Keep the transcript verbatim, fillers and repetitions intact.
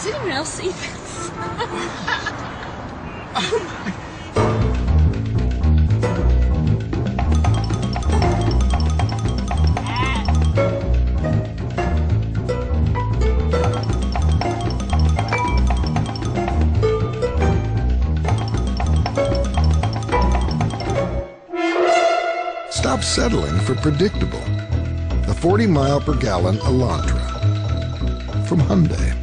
Does anyone else see this? Stop settling for predictable. The forty mile per gallon Elantra from Hyundai.